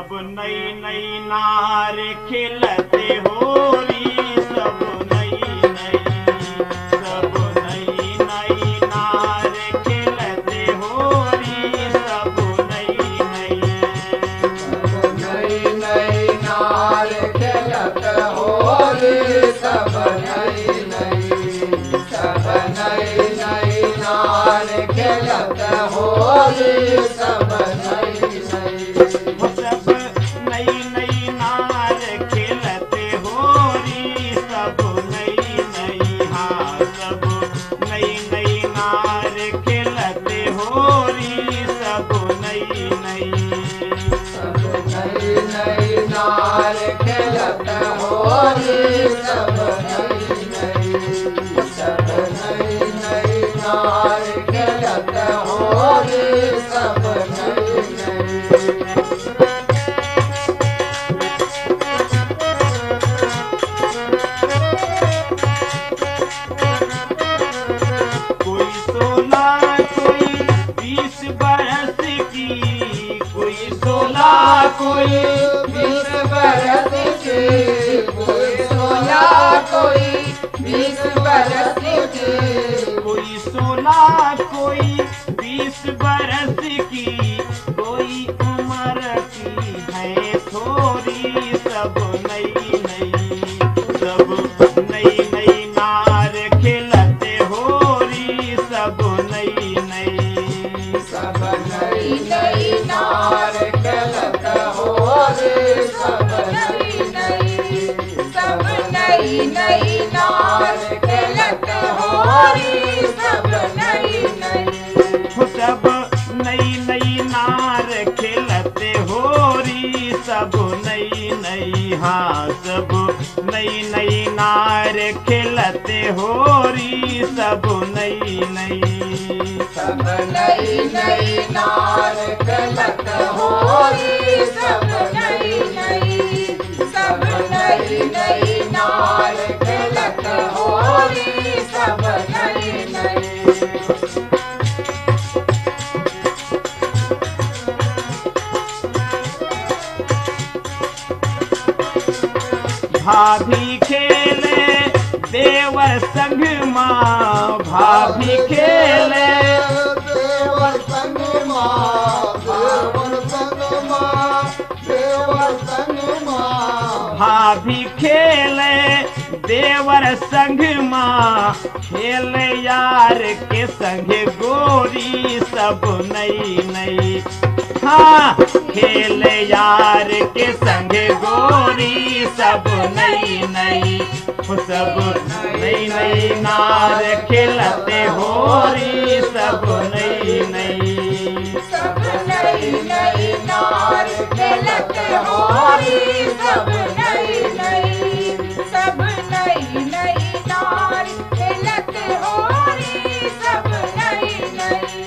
सब नई नई नार खिलते होरी, सब नई नई, सब नई नई नार खिलते होरी, सब नई नई, सब नई नई नार खिलत होरी, सब नई नई, सब नई नई नार खिलत होरी, सब नई नई। सब नई नई नार खिलते होरी, सब नई नई, हाँ सब नई नई नार खिलते होरी, सब नई नई, सब नई नई नार खिलत होरी, सब नई नई, सब नई नई नार खिलत होरी, सब नई नई। कोई 16 कोई 20 बरस की, कोई 16 कोई 20 बरस की, कोई 16 कोई 20 बरस की, कोई 16 कोई 20 बरस की, कोई उम्र की है थोड़ी, सब नई नई, सब नई नई नार खिलते होरी, सब नई नई, सब नई नई नार खिलत होरी, सब नई नई, सब नई नई नार खिलत होरी, सब नई नई। सब नई नई नार खिलते होरी, सब नई नई, हाँ सब नई नई नार खिलते होरी, सब नई नई, सब नई नई नार खिलत होरी, सब नई नई, सब नई नई नार खिलत होरी, सब नई नई। भाभी खेले देवर संग माँ, भाभी खेले देवर संग माँ, देवर संग माँ, देवर संग माँ। भाभी खेले देवर संग माँ, खेले यार के संग गोरी, सब नई नई, हाँ खेले यार के संग गोरी, सब नई नई, सब नई नई नार खिलते होरी, सब नई नई, सब नई नई नार खिलत होरी, सब नई नई, सब नई नई नार खिलत होरी, सब नई नई।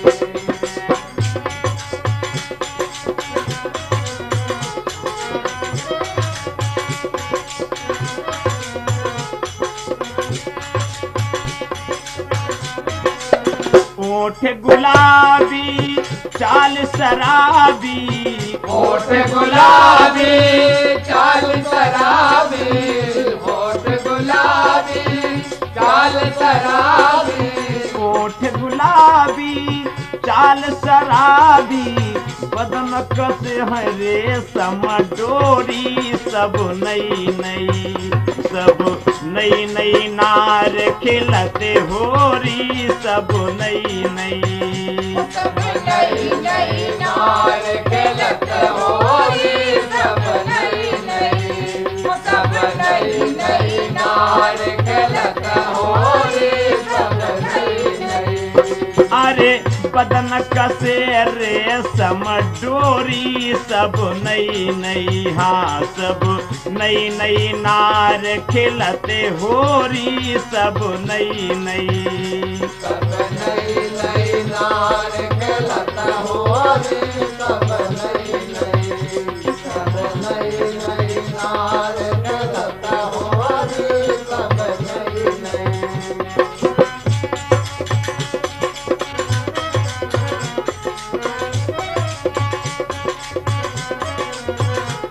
ओठ गुलाबी चाल शराबी, होठ गुलाबी चाल शराबी, होठ गुलाबी चाल शराबी, ओठ गुलाबी चाल शराबी, बदन कस है रेशम डोरी, सब नई नई, सब नई नई नार खिलते होरी, सब नई नई, सब नई नई नार खिलत होरी, सब नई नई, सब नई नई नार खिलत होरी, सब नई नई। अरे बदन कसे रेशम डोरी, सब नई नई, हाँ सब नई नई नार खिलते होरी, सब नई नई, सब नई नई नार खिलत होरी, सब नई नई, सब नई नई नार खिलत होरी, सब नई नई।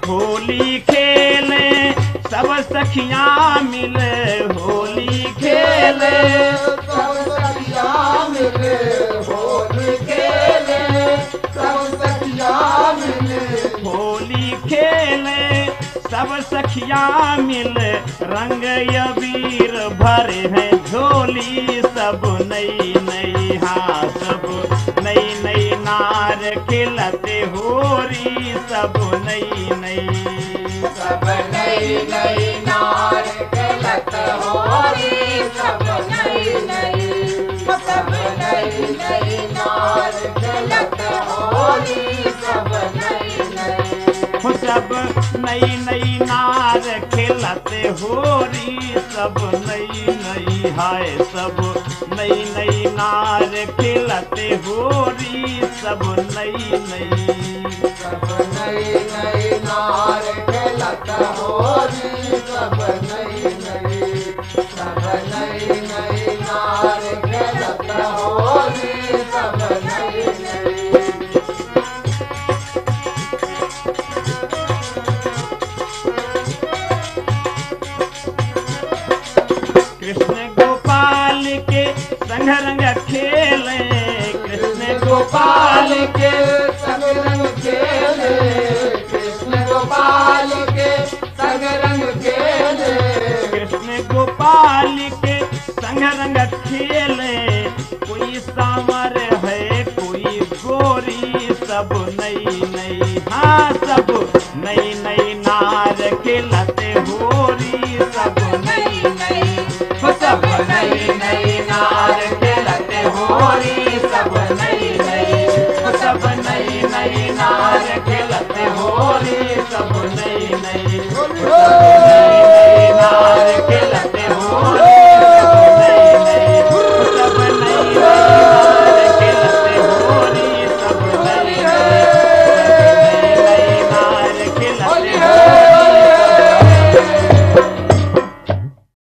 होली खेले सब सखियां मिले, होली खेले सब सखियां मिले, होली खेले सब सखियां मिले, होली खेले सब सखियां मिले, रंग अबीर भरे हैं झोली, सब नई नई हाँ सब नई नई नार खिलते होरी, सब नई नई सब नई नई नार खेलत होरी, सब नई नई, सब नई नई नार खेलत होरी, सब नई नई, सब नई नई नार खिलते होरी, सब नई नई हाय सब नई नई नार खिलते होरी, सब नई नई सब नई नई नार खेलत होरी, सब नई नई, सब नई नई नार खेलत होरी, सब नई नई। कृष्ण गोपाल के संग रंग खेले, कृष्ण गोपाल के संग रंग खेले, कृष्ण गोपाल के संग रंग खेले, कृष्ण गोपाल के संग रंग खेले, कोई सांवर है कोई गोरी, सब नई नई हाँ सब नई नई नार खिलते होरी, सब नई नई सब नई नई नार खिलते होरी, सब नई नई सब नई नई नार खिलते होरी, सब नई नई